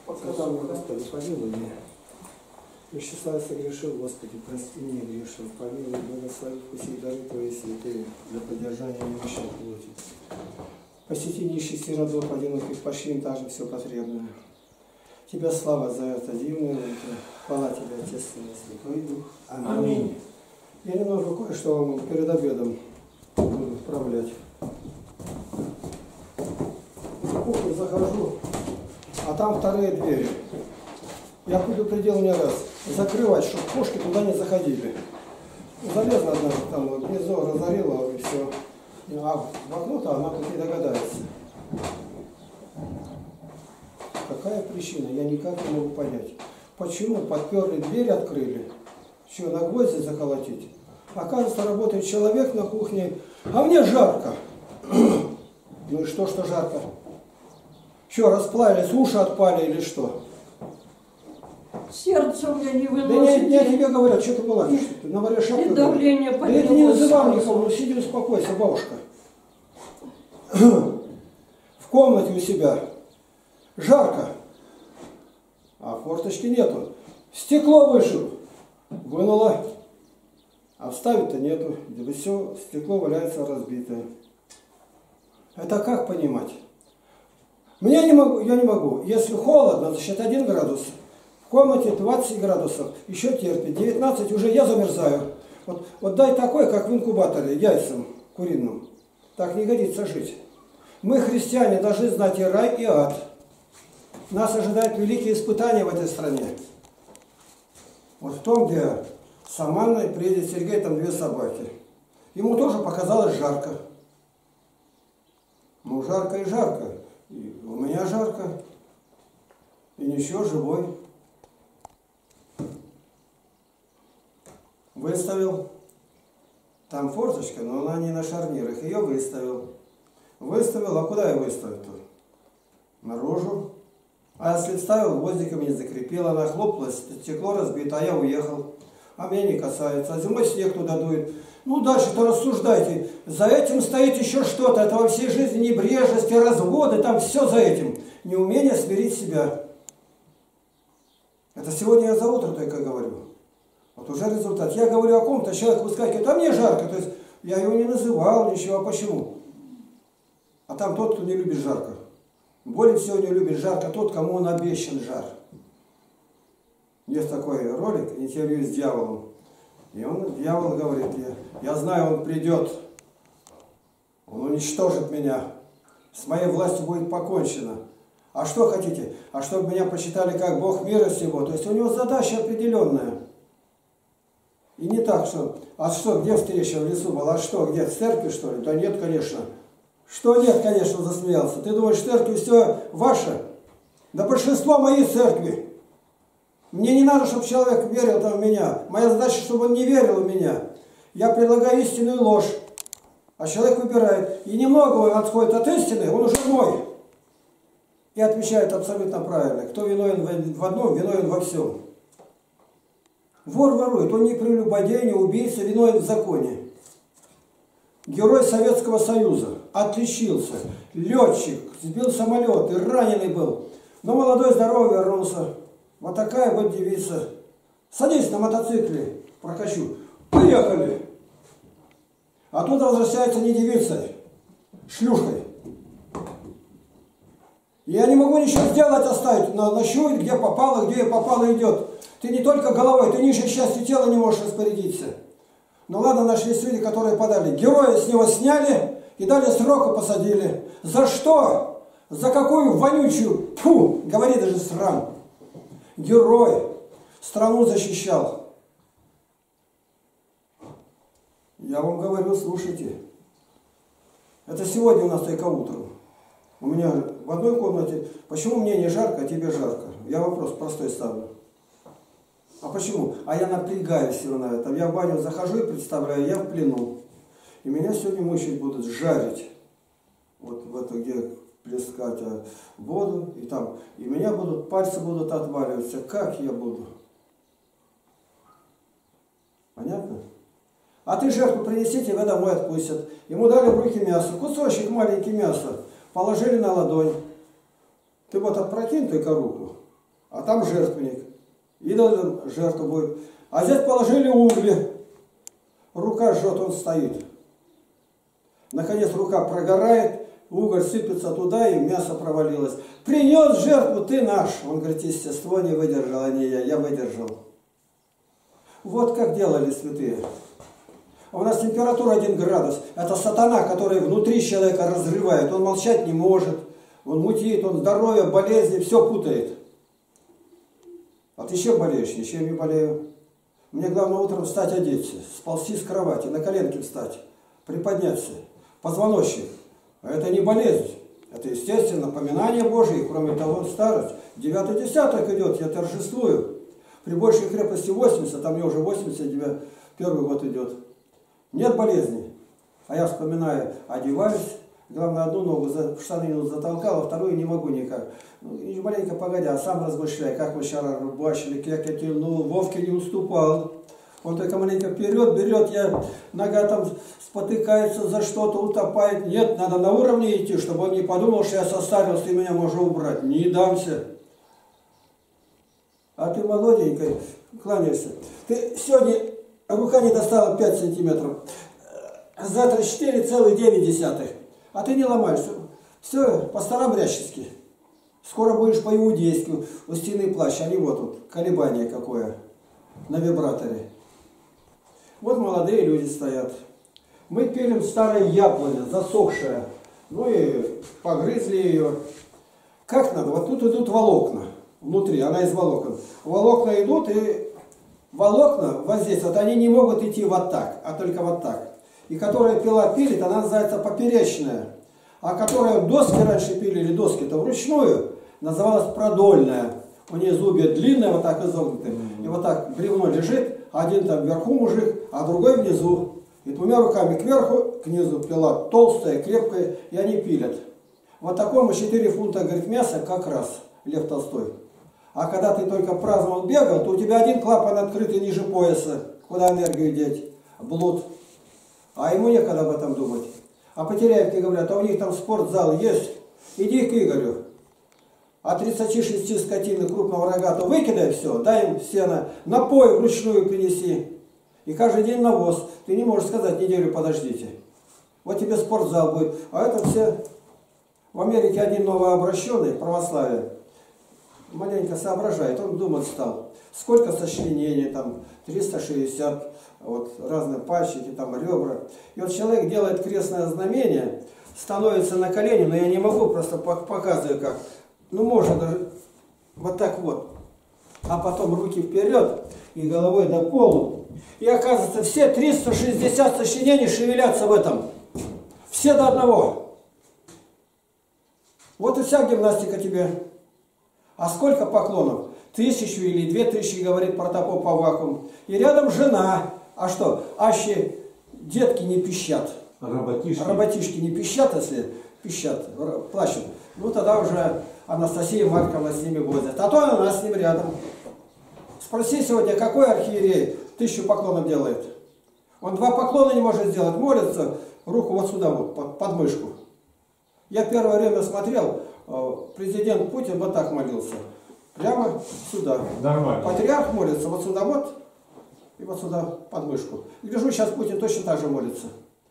Сказал мне, Господи, помилуй меня. И числа согрешил, Господи, прости меня грешил, помилуй, благослови все дары Твои святые, для поддержания нищих плоти. Посети нищих сиротов, одиноких, пошли им также все потребное. Тебя слава за это дивное утро. Хвала Тебе, Отец, Сын и Святой Дух. Аминь. Я немного кое-что вам перед обедом буду вправлять. В кухню захожу, а там вторые двери. Я предупредил не раз закрывать, чтобы кошки туда не заходили. Залезла одна, там вот, гнездо разорила и все. А в окно-то она тут не догадается. Какая причина? Я никак не могу понять. Почему подперли дверь, открыли? Что, на гвозди заколотить? Оказывается, работает человек на кухне, а мне жарко. Ну и что жарко? Что, расплавились, уши отпали или что? Сердце у меня не выносит. Да я тебе говорю, что ты была? Ты на море шапка. И давление поднялось. Да это не называл никого, ну сиди, успокойся, бабушка. В комнате у себя жарко, а форточки нету. Стекло вышел, вынула, а вставить-то нету. И все, стекло валяется разбитое. Это как понимать? Я не могу. Если холодно, значит 1 градус. В комнате 20 градусов, еще терпит. 19 уже я замерзаю. Вот дай такой, как в инкубаторе, яйцам куриным. Так не годится жить. Мы, христиане, должны знать и рай, и ад. Нас ожидают великие испытания в этой стране. Вот в том, где Саманна и приедет Сергей, там 2 собаки. Ему тоже показалось жарко. Ну, жарко и жарко. И у меня жарко. И ничего, живой. Выставил. Там форточка, но она не на шарнирах. Ее выставил. Выставил, а куда я выставил-то? Наружу. А если вставил, гвоздиком не закрепил, она хлопалась, стекло разбито, а я уехал. А меня не касается. А зимой снег туда дует. Ну, дальше-то рассуждайте. За этим стоит еще что-то. Это во всей жизни небрежности, разводы, там все за этим. Неумение смирить себя. Это сегодня я за утро только говорю. Вот уже результат. Я говорю о ком-то, человек выскакивает, а мне жарко. То есть я его не называл, ничего. А почему? А там тот, кто не любит жарко. Более всего не любит жарко тот, кому он обещан жар. Есть такой ролик, интервью с дьяволом. И дьявол говорит, я знаю, он придет, он уничтожит меня, с моей властью будет покончено. А что хотите? А чтобы меня посчитали как Бог мира сего. То есть у него задача определенная. И не так, что, а что, где встреча в лесу была, а что, где, в церкви, что ли? Да нет, конечно. Что нет, конечно, засмеялся. Ты думаешь, в церкви все ваше? Да большинство моей церкви. Мне не надо, чтобы человек верил там в меня. Моя задача, чтобы он не верил в меня. Я предлагаю истину и ложь. А человек выбирает. И немного он отходит от истины, он уже мой. И отвечает абсолютно правильно. Кто виновен в одном, виновен во всем. Вор ворует, он не прелюбодей, не убийца, виновен в законе. Герой Советского Союза, отличился, летчик, сбил самолет и раненый был. Но молодой, здоровый вернулся. Вот такая вот девица. Садись на мотоцикле, прокачу. Поехали. А тут возвращается не девицей, шлюхой. Я не могу ничего сделать, оставить, нащупать, где попало, где попало идет. Ты не только головой, ты ниже частью тела не можешь распорядиться. Ну ладно, нашлись люди, которые подали. Героя с него сняли и дали срок и посадили. За что? За какую вонючую, фу, говори даже срам. Герой страну защищал. Я вам говорю, слушайте. Это сегодня у нас только утром. У меня в одной комнате, почему мне не жарко, а тебе жарко? Я вопрос простой ставлю. А почему? А я напрягаюсь все на этом. Я в баню захожу и представляю, я в плену. И меня сегодня мучить будут, жарить. Вот в это, где плескать воду. И там. И меня будут, пальцы будут отваливаться. Как я буду? Понятно? А ты жертву принеси, тебя домой отпустят. Ему дали в руки мясо. Кусочек маленький мяса. Положили на ладонь. Ты вот опрокинь только руку. а там жертвенник. Идолам жертва будет. А здесь положили угли. Рука жжет, он стоит. Наконец рука прогорает, уголь сыпется туда, и мясо провалилось. Принес жертву, ты наш. Он говорит, естество не выдержало, не я выдержал. Вот как делали святые. У нас температура 1 градус. Это сатана, который внутри человека разрывает. Он молчать не может. Он мутит, он здоровье, болезни, все путает. А ты чем болеешь? Ничем не болею. Мне главное утром встать, одеться, сползти с кровати, на коленки встать, приподняться. Позвоночник. А это не болезнь. Это, естественно, поминание Божие. Кроме того, старость. 9 десяток идет, я торжествую. При большей крепости 80, а мне уже 89, первый год идет. Нет болезни. А я вспоминаю, одеваюсь, главное, одну ногу в штаны затолкал, а вторую не могу никак. Ну, и маленько погодя, а сам размышляю, как мы вчера рыбачили, как я тянул, Вовке не уступал. Он только маленько вперед берет, нога там спотыкается за что-то, утопает. Нет, надо на уровне идти, чтобы он не подумал, что я состарился и меня можно убрать. Не дамся. А ты молоденькая, кланяешься. Ты сегодня рука не достала 5 сантиметров, завтра 4,9. А ты не ломаешься. Все по-старобрячески. Скоро будешь по-иудейски, у стены плащ, они вот тут, колебание какое на вибраторе. Вот молодые люди стоят. Мы пилим старое яблоня, засохшее. Ну и погрызли ее. Как надо? Вот тут идут волокна. Внутри, она из волокон. Волокна идут, и волокна вот здесь, вот они не могут идти вот так, а только вот так. И которая пила пилит, она называется поперечная. А которая доски раньше пилили, доски-то вручную, называлась продольная. У нее зубья длинные, вот так изогнутые. И вот так бревно лежит, один там вверху мужик, а другой внизу. И двумя руками кверху, к низу пила толстая, крепкая, и они пилят. Вот такому 4 фунта, говорит, мяса как раз, Лев Толстой. А когда ты только праздновал, бегал, то у тебя один клапан открытый ниже пояса. Куда энергию деть? Блуд. А ему некогда об этом думать. А Потеряевки говорят, а у них там спортзал есть. Иди к Игорю. А 36 скотины крупного рогатого выкидай все, дай им сено, напой вручную принеси. И каждый день навоз. Ты не можешь сказать, неделю подождите. Вот тебе спортзал будет. А это все... В Америке один новообращенный, православие, маленько соображает, он думать стал, сколько сочленений, там 360, вот разные пальчики, там ребра. И вот человек делает крестное знамение, становится на колени, но я не могу, просто показываю как. Ну можно даже вот так вот. А потом руки вперед и головой до полу. И оказывается, все 360 сочленений шевелятся в этом. Все до одного. Вот и вся гимнастика тебе. А сколько поклонов? 1000 или 2000, говорит протопоп Аввакум. И рядом жена. А что? Аще детки не пищат. Работишки не пищат, если пищат, плачут. Ну тогда уже Анастасия Марковна с ними возит. А то она с ним рядом. Спроси сегодня, какой архиерей 1000 поклонов делает? Он 2 поклона не может сделать. Молится, руку вот сюда, вот, под мышку. Я первое время смотрел, президент Путин вот так молился. Прямо сюда. Нормально. Патриарх молится вот сюда вот, и вот сюда под мышку. Гляжу, сейчас Путин точно так же молится.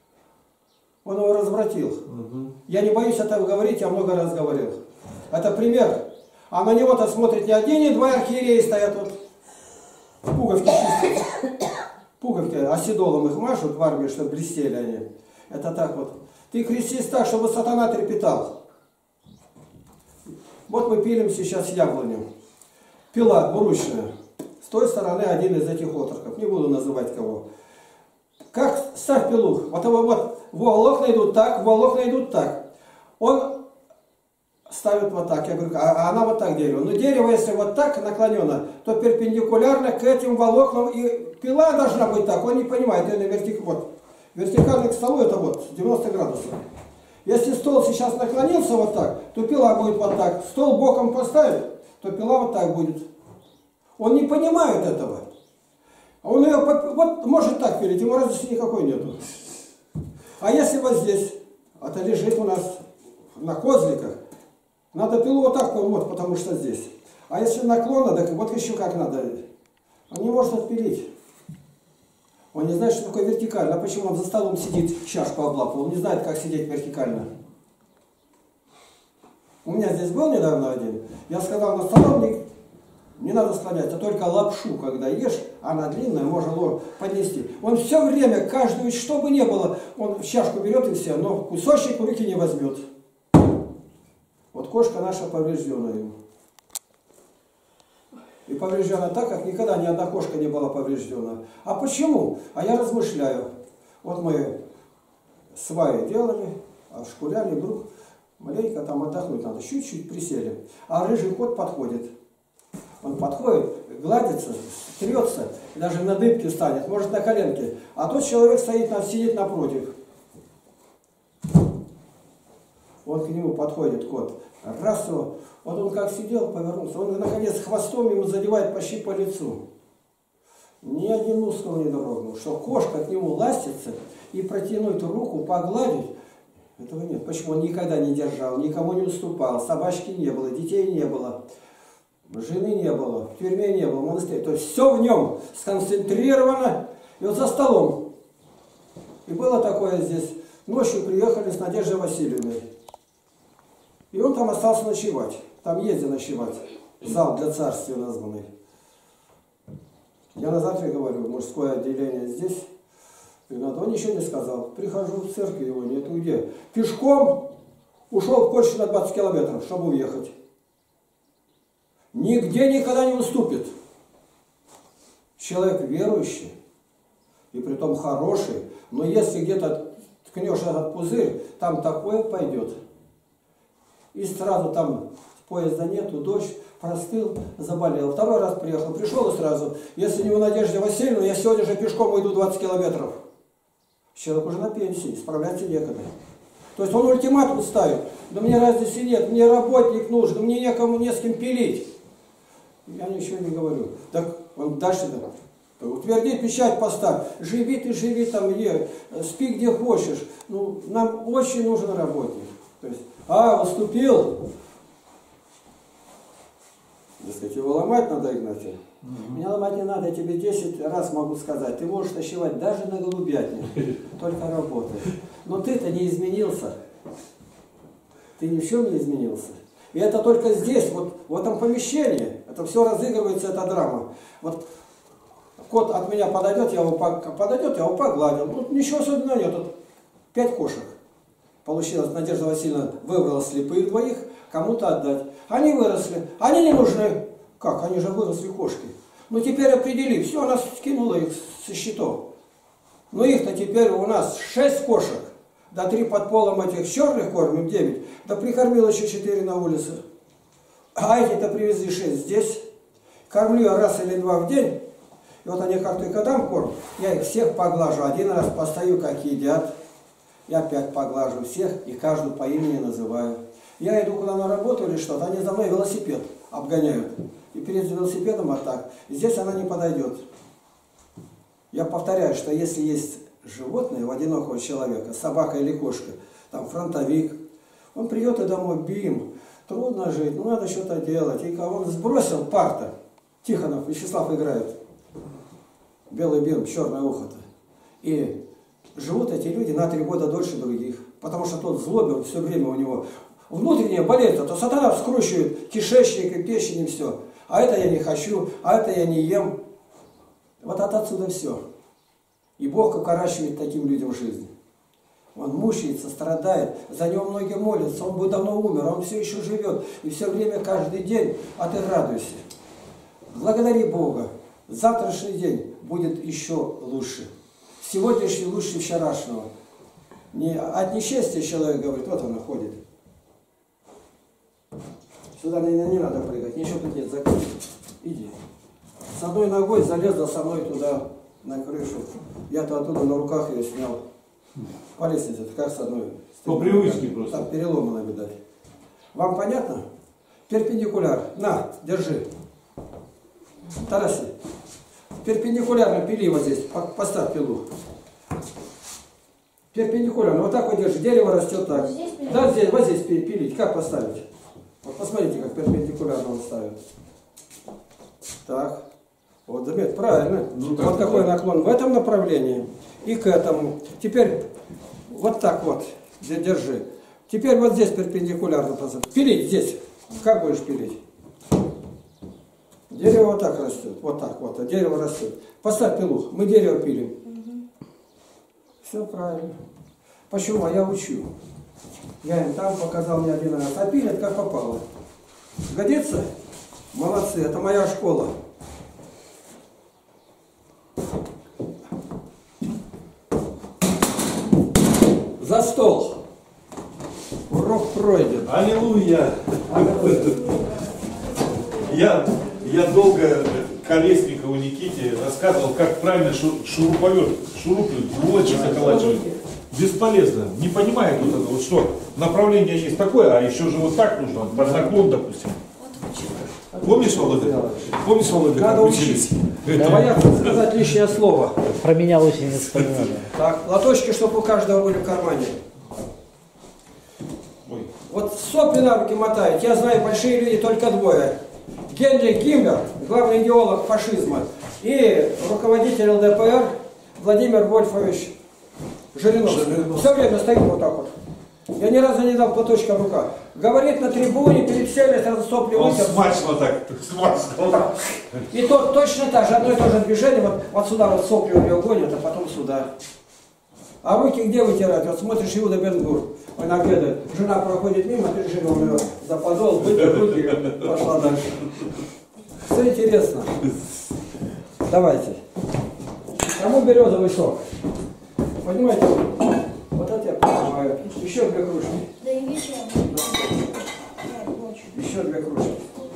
Он его развратил. Я не боюсь этого говорить, я много раз говорил. Это пример. А на него-то смотрит не один, не 2 архиереи стоят вот. Пуговки чистят. Пуговки оседолом их мажут в армии, чтобы блестели они. Это так вот. Ты крестись так, чтобы сатана трепетал. Вот мы пилим сейчас яблоню. Пила двуручная. С той стороны один из этих отроков. Не буду называть кого. Как ставь пилу. Вот волокна идут так, волокна идут так. Он ставит вот так. Я говорю, а она вот так дерево. Но дерево, если вот так наклонено, то перпендикулярно к этим волокнам. И пила должна быть так. Он не понимает. Вот. Вертикально к столу это вот 90 градусов. Если стол сейчас наклонился вот так, то пила будет вот так. Стол боком поставить, то пила вот так будет. Он не понимает этого. А он ее вот может так пилить, ему разницы никакой нету. А если вот здесь, это лежит у нас на козликах, надо пилу вот так вот, потому что здесь. А если наклонно, так вот еще как надо. Он не может отпилить. Он не знает, что такое вертикально. А почему он за столом сидит, чашку облапал? Он не знает, как сидеть вертикально. У меня здесь был недавно один. Я сказал, на столом не надо склоняться, только лапшу, когда ешь, она длинная, можно поднести. Он все время, каждую, что бы ни было, он чашку берет и все, но кусочек в руки не возьмет. Вот кошка наша повреждена ему. И повреждена так, как никогда ни одна кошка не была повреждена. А почему? А я размышляю. Вот мы сваи делали, шкуряли, вдруг маленько там отдохнуть надо, чуть-чуть присели. А рыжий кот подходит. Он подходит, гладится, трется, даже на дыбке станет, может на коленке. А тот человек сидит напротив. Он к нему подходит, кот. Раз его, вот он как сидел, повернулся. Он, наконец, хвостом ему задевает почти по лицу. Ни один мускул не дрогнул. Что кошка к нему ластится и протянуть руку, погладить, этого нет. Почему? Он никогда не держал, никому не уступал. Собачки не было, детей не было. Жены не было, в тюрьме не было, в монастыре. То есть все в нем сконцентрировано. И вот за столом. И было такое здесь. Ночью приехали с Надеждой Васильевной. И он там остался ночевать. Там ездил ночевать. Зал для царствия названный. Я на завтра говорю, мужское отделение здесь. И он ничего не сказал. Прихожу в церковь, его нету где. Пешком ушел в Польшу на 20 километров, чтобы уехать. Нигде никогда не уступит. Человек верующий, и притом хороший, но если где-то ткнешь этот пузырь, там такое пойдет. И сразу там поезда нету, дождь, простыл, заболел. Второй раз приехал, пришел и сразу, если не у Надежды Васильевны, я сегодня же пешком уйду 20 километров. Человек уже на пенсии, справляться некогда. То есть он ультиматум ставит, да мне разницы нет, мне работник нужен, мне некому, не с кем пилить. Я ничего не говорю. Так он дальше, утверди печать поставь, живи ты, живи там, спи где хочешь. Ну, нам очень нужен работник. То есть, уступил. Так сказать, его ломать надо, Игнатий. Меня ломать не надо, я тебе 10 раз могу сказать. Ты можешь ночевать даже на голубятне, только работай. Но ты-то не изменился. Ты ни в чем не изменился. И это только здесь, вот в этом помещении, это все разыгрывается, эта драма. Вот кот от меня подойдет, я его погладил. Тут ничего особенного нет, тут 5 кошек. Получилось, Надежда Васильевна выбрала слепых двоих, кому-то отдать. Они выросли, они не нужны. Как? Они же выросли кошки. Ну теперь определи, все, она скинула их со счетов. Но их-то теперь у нас 6 кошек. Да 3 под полом этих черных кормим, 9. Да прикормил еще 4 на улице. А эти-то привезли 6 здесь. Кормлю я раз или 2 в день. И вот они как только дам корм, я их всех поглажу. Один раз постою, как едят. Я опять поглажу всех и каждую по имени называю. Я иду куда на работу или что-то, они за мной велосипед обгоняют. И перед велосипедом вот так. Здесь она не подойдет. Я повторяю, что если есть животное у одинокого человека, собака или кошка, там фронтовик, он придет и домой, бим, трудно жить, ну надо что-то делать. И кого он сбросил парта, Тихонов, Вячеслав играет, белый бим, черное ухо-то. И живут эти люди на 3 года дольше других, потому что тот злобен все время у него. Внутренняя болезнь, то сатана вскручивает кишечник и печень и все. А это я не хочу, а это я не ем. Вот отсюда все. И Бог укорачивает таким людям жизнь. Он мучается, страдает, за него многие молятся, он бы давно умер, а он все еще живет. И все время, каждый день, а ты радуйся. Благодари Бога. Завтрашний день будет еще лучше. Сегодняшний лучше вчерашнего. Не от несчастья человек говорит, вот она ходит. Сюда не надо прыгать, ничего тут нет, закрыть. Иди. С одной ногой залезла со мной туда, на крышу. Я-то оттуда на руках ее снял. По лестнице, как с одной. По привычке просто. Так переломано, видать. Вам понятно? Перпендикуляр. На, держи. Тараси. Перпендикулярно пили вот здесь. Поставь пилу. Перпендикулярно. Вот так вот держи. Дерево растет так. Здесь да, здесь, вот здесь пилить. Как поставить? Вот посмотрите, как перпендикулярно он ставит. Так. Вот, Дмитрий, правильно. Ну, вот какой наклон в этом направлении и к этому. Теперь вот так вот, держи. Теперь вот здесь перпендикулярно посадить. Пилить здесь. Как будешь пилить? Дерево вот так растет. Вот так вот. А дерево растет. Поставь пилу. Мы дерево пилим. Все правильно. Почему? А я учу. Я им там показал не один раз. А пилят как попало. Годится? Молодцы. Это моя школа. За стол. Урок пройден. Аллилуйя! Я долго Колесникову Никите рассказывал, как правильно шуруповерт, шурупы, булочек заколачивать. Бесполезно. Не понимает вот это, вот что направление есть такое, а еще же вот так нужно, под наклон, допустим. Помнишь, Володя? Помнишь, Володя, Надо учить. Бояться сказать лишнее слово. Про меня очень не вспоминали. Так, лоточки, чтобы у каждого были в кармане. Ой. Вот сопли на руки мотают. Я знаю, большие люди только двое. Генрих Гиммлер, главный идеолог фашизма, и руководитель ЛДПР Владимир Вольфович Жириновский. Все время стоит вот так вот. Я ни разу не дал платочка в руках. Говорит на трибуне, перед всеми сразу сопли Он вытер. смачно так, смачно. И тот точно так же, одно и то же движение, вот сюда вот сопли у него гонят, а потом сюда. А руки где вытирать? Вот смотришь Иуда Бен-Гур, он обедает, жена проходит мимо, ты решил ее за подол, вытер руки и пошла дальше. Все интересно. Давайте. Кому березовый сок? Понимаете? Вот это я понимаю. Еще 2 кружки. Да и вечером. Еще 2 кружки.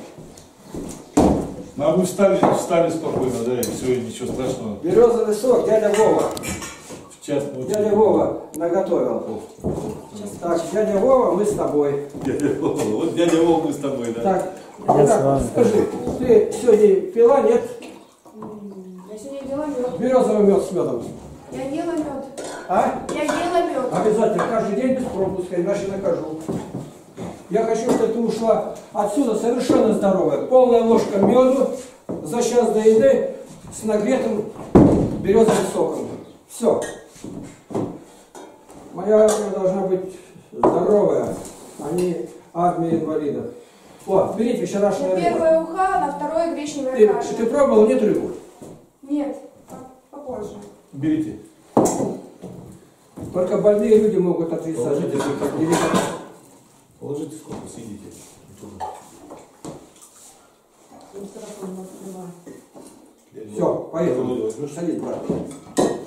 Ну, а вы встали спокойно, да, и все, ничего страшного. Березовый сок, дядя Вова. В час ночи. Дядя Вова наготовил. Так, дядя Вова, мы с тобой. Дядя Вова, вот дядя Вова, мы с тобой, да. Так, Я с так, вами. скажи, ты сегодня пила, нет? Я сегодня ела мед. Березовый мед с медом. Я ела мед. А? Я ела мед. Обязательно, каждый день без пропуска, иначе накажу. Я хочу, чтобы ты ушла отсюда совершенно здоровая. Полная ложка меду за час до еды с нагретым березовым соком. Все. Моя армия должна быть здоровая, а не армия инвалидов. Вот, берите вчерашнее На первое уха, на второе гречневая Ты, каша. ты пробовал, нет рыбу? Нет, попозже. Берите. Только больные люди могут отрицать. Положите, Или как? Положите, сколько сидите. Все, поехали. Володя, возьмешь? Садись, брат.